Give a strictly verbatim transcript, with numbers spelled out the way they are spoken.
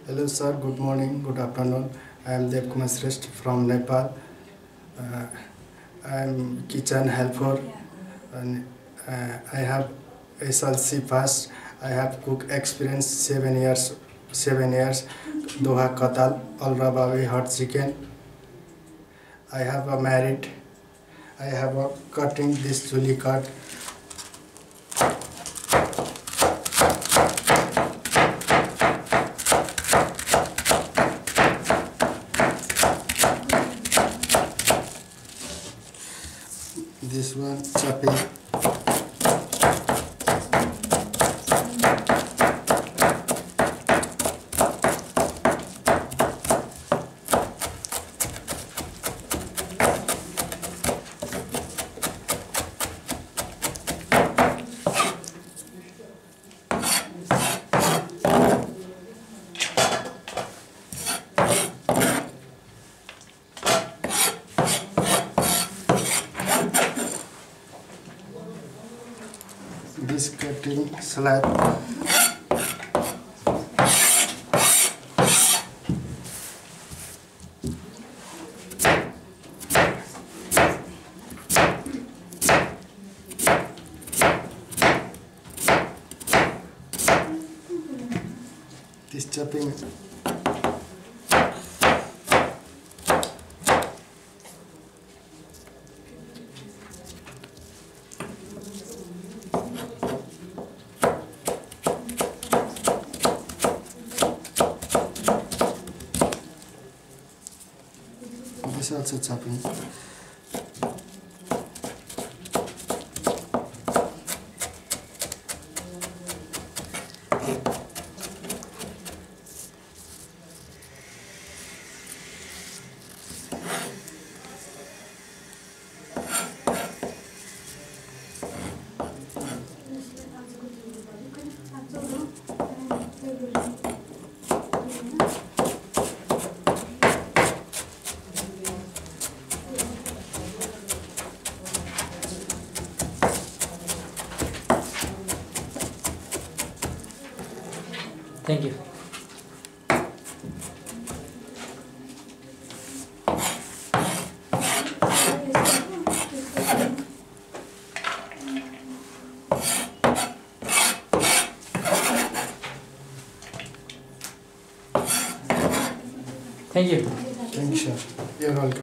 Hello sir, good morning, good afternoon. I am Kumar Shrestha from Nepal. Uh, I am kitchen helper and uh, I have S L C pass. I have cook experience seven years. Seven years. Doha Katal, Al Rabawi hot chicken. I have a married. I have a cutting this chuli cut. This one chopping. This cutting slab. This chopping. This also chopping. Thank you. Thank you. Thank you, sir. You're welcome.